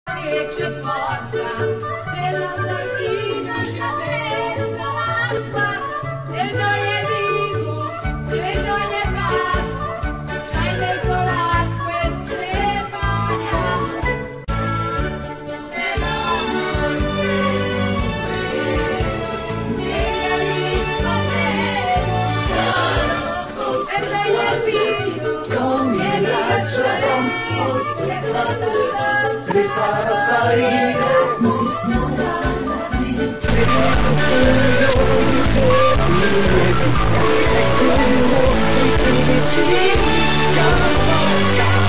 che ci porta, se la sardina ci avesse l'acqua, e noi è vivo, e noi ne va, ci hai messo l'acqua e Stefania, se no non sei, e la lista e lei è vivo, Come l'acciaio, ti farà sparire, non snorare. Vediamo